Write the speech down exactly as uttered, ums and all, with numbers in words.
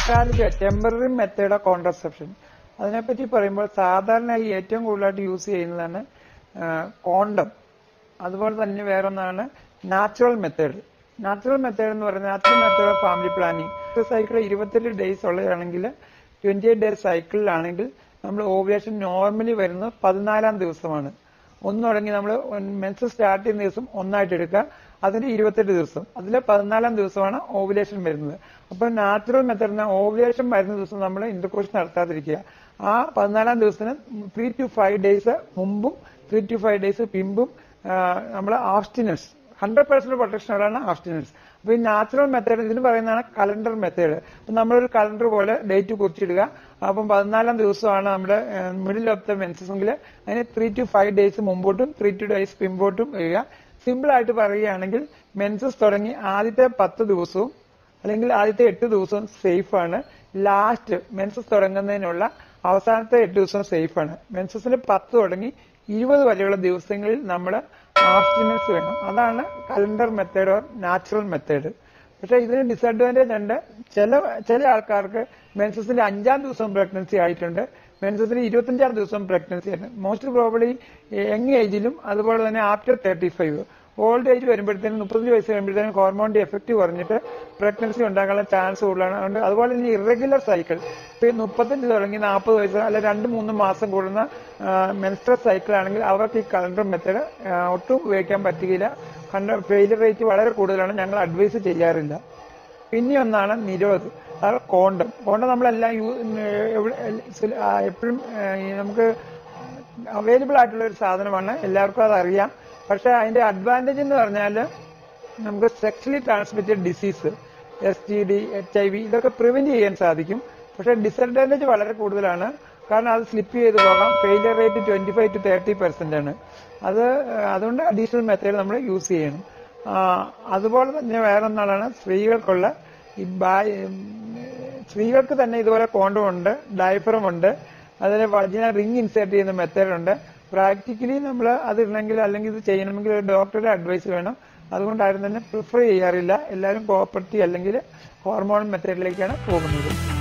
താൽക്കാലിക temporary method of contraception. അതിനെപ്പറ്റി പറയുമ്പോൾ സാധാരണയായി ഏറ്റവും കൂടുതലായിട്ട് യൂസ് ചെയ്യുന്നതാണ് കോണ്ടം. അതുപോലെ തന്നെ വേറൊന്നാണ് നാച്ചുറൽ മെത്തേഡ്. നാച്ചുറൽ മെത്തേഡ് എന്ന് പറയുന്നത് natural method of family planning. Cycle ഇരുപത്തെട്ട് ഡേയ്സ് ഉള്ളതാണെങ്കിൽ ട്വന്റി എയ്റ്റ് ഡേയ്സ് സൈക്കിളിലാണെങ്കിൽ നമ്മൾ ഓവുലേഷൻ നോർമലി വരുന്നത് പതിനാലാം ദിവസമാണ്. ഒന്ന് തുടങ്ങി നമ്മൾ മെൻസ് സ്റ്റാർട്ട് ചെയ്യുന്ന ദിവസം ഒന്നായിട്ട് എടുക്കുക, അതിന്റെ ഇരുപത്തെട്ട് ദിവസം, അതിലെ പതിനാലാം ദിവസമാണ് ഓവുലേഷൻ വരുന്നത്. അപ്പൊ നാച്ചുറൽ മെത്തേഡിന് ഓവുലേഷൻ വരുന്ന ദിവസം നമ്മൾ ഇന്റർകോഴ്സ് നടത്താതിരിക്കുക. ആ പതിനാലാം ദിവസത്തിന് ത്രീ ടു ഫൈവ് ഡേയ്സ് മുമ്പും ത്രീ ടു ഫൈവ് ഡേയ്സ് പിമ്പും നമ്മൾ ആബ്സ്റ്റിനൻസ് ഹൺഡ്രഡ് പെർസെന്റ് പ്രൊട്ടക്ഷനുകളാണ് ആബ്സ്റ്റിനൻസ്. അപ്പൊ ഈ നാച്ചുറൽ മെത്തേഡ് ഇതിന് പറയുന്നതാണ് കലണ്ടർ മെത്തേഡ്. അപ്പൊ നമ്മളൊരു കലണ്ടർ പോലെ ഡേറ്റ് കുറിച്ചിടുക. അപ്പം പതിനാലാം ദിവസമാണ് നമ്മുടെ മിഡിൽ ഓഫ് ദ മെൻസസ് എങ്കിൽ അതിന് ത്രീ ടു ഫൈവ് ഡേയ്സ് മുമ്പോട്ടും ത്രീ ടു ഡേയ്സ് പിമ്പോട്ടും വരിക. സിമ്പിൾ ആയിട്ട് പറയുകയാണെങ്കിൽ മെൻസസ് തുടങ്ങി ആദ്യത്തെ പത്ത് ദിവസവും അല്ലെങ്കിൽ ആദ്യത്തെ എട്ട് ദിവസവും സേഫ് ആണ്. ലാസ്റ്റ് മെൻസസ് തുടങ്ങുന്നതിനുള്ള അവസാനത്തെ എട്ട് ദിവസം സേഫ് ആണ്. മെൻസസിന് പത്ത് തുടങ്ങി ഇരുപത് വരെയുള്ള ദിവസങ്ങളിൽ നമ്മൾ ആബ്സ്റ്റിനൻസ് വേണം. അതാണ് calendar method or natural method. പക്ഷെ ഇതിന് ഡിസഡ്വാൻറ്റേജ് ഉണ്ട്. ചില ചില ആൾക്കാർക്ക് മെൻസസിന്റെ അഞ്ചാം ദിവസം പ്രഗ്നൻസി ആയിട്ടുണ്ട്, മെൻസസിന് ഇരുപത്തിയഞ്ചാം ദിവസം പ്രഗ്നൻസി ആയിട്ടുണ്ട്. മോസ്റ്റ് പ്രോബബ്ലി യങ് ഏജിലും അതുപോലെ തന്നെ after thirty five old age വരുമ്പോഴത്തേനും മുപ്പത്തഞ്ച് വയസ്സ് വരുമ്പോഴത്തേനും ഹോർമോണിന്റെ എഫക്റ്റ് കുറഞ്ഞിട്ട് പ്രഗ്നൻസി ഉണ്ടാകാനുള്ള ചാൻസ് കൂടുതലാണ്. അതുകൊണ്ട് അതുപോലെ തന്നെ ഇറഗുലർ സൈക്കിൾ ഇപ്പൊ മുപ്പത്തഞ്ച് തുടങ്ങി നാൽപ്പത് വയസ്സ് അല്ലെ രണ്ട് മൂന്ന് മാസം കൂടുന്ന മെൻസ്ട്രൽ സൈക്കിൾ ആണെങ്കിൽ അവർക്ക് ഈ കലണ്ടർ മെത്തേഡ് ഒട്ടും ഉപയോഗിക്കാൻ പറ്റുകയില്ല. ഫെയിലിയർ റേറ്റ് വളരെ കൂടുതലാണ്, ഞങ്ങൾ അഡ്വൈസ് ചെയ്യാറില്ല. പിന്നെ ഒന്നാണ് നിരോധ്, അതായത് കോണ്ടം. കോണ്ടം നമ്മളെല്ലാം യൂ എപ്പോഴും നമുക്ക് അവൈലബിൾ ആയിട്ടുള്ള ഒരു സാധനമാണ്, എല്ലാവർക്കും അതറിയാം. പക്ഷെ അതിന്റെ അഡ്വാൻറ്റേജ് എന്ന് പറഞ്ഞാൽ നമുക്ക് sexually transmitted disease, S T D, H I V ഇതൊക്കെ പ്രിവെന്റ് ചെയ്യാൻ സാധിക്കും. പക്ഷെ ഡിസഡ്വാൻറ്റേജ് വളരെ കൂടുതലാണ്. കാരണം അത് സ്ലിപ്പ് ചെയ്ത് പോകാം. Failure rate twenty five to thirty percent ആണ്. അത് അതുകൊണ്ട് അഡീഷണൽ മെത്തേഡ് നമ്മൾ യൂസ് ചെയ്യണം. അതുപോലെ തന്നെ വേറൊന്നാണ് സ്ത്രീകൾക്കുള്ള ഈ സ്ത്രീകൾക്ക് തന്നെ ഇതുപോലെ കോണ്ടം ഉണ്ട്, ഡയഫ്രം ഉണ്ട്, അതിന് വജന റിംഗ് ഇൻസേർട്ട് ചെയ്യുന്ന മെത്തേഡ് ഉണ്ട്. പ്രാക്ടിക്കലി നമ്മൾ അത് ഇടണമെങ്കിൽ അല്ലെങ്കിൽ ഇത് ചെയ്യണമെങ്കിൽ ഒരു ഡോക്ടറുടെ അഡ്വൈസ് വേണം. അതുകൊണ്ട് ആരും തന്നെ പ്രിഫർ ചെയ്യാറില്ല. എല്ലാവരും കോപ്പർട്ടി അല്ലെങ്കിൽ ഹോർമോൺ മെത്തേഡിലേക്കാണ് പോകുന്നത്.